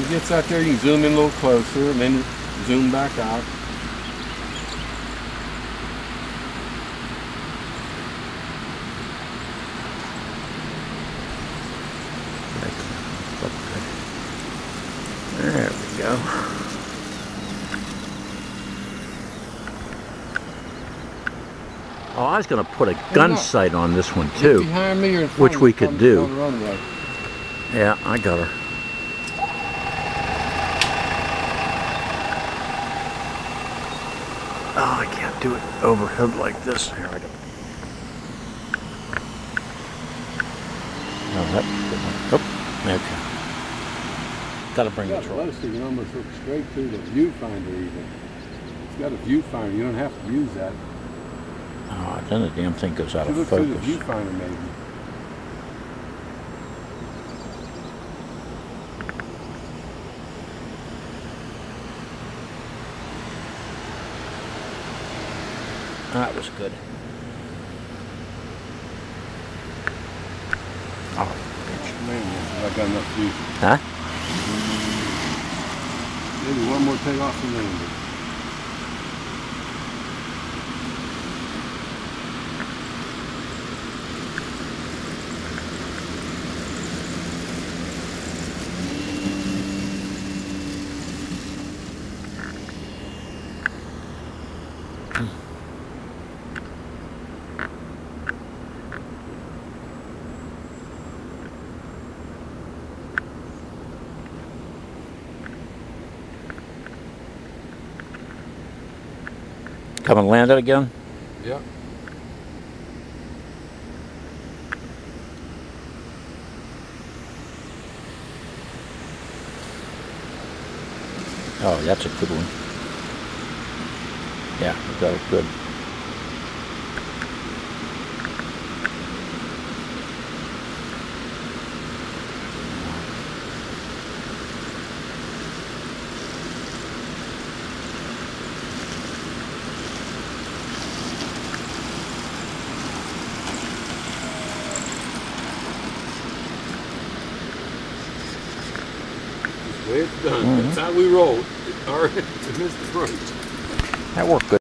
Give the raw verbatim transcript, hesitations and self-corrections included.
it gets out there, you can zoom in a little closer and then zoom back out. There we go. Oh, I was going to put a gun sight on this one too, Behind me or in front which of we you, could on- do. on the runway. Yeah, I got her. Oh, I can't do it overhead like this. Here we go. Oh, that's a good one. Oh, okay. Gotta bring Yeah, the the troll. lowest you can almost look straight to the viewfinder even. It's got a viewfinder, you don't have to use that. Oh, then the damn thing goes out You of look through the focus. viewfinder maybe. That was good. Oh, Man, I got enough view. huh? Maybe one more takeoff and landing. Come and land it again? Yep. Oh, that's a good one. Yeah, we got it good. That's the way it's done. Mhm. That's how we roll. All right, to Mister French. That worked good.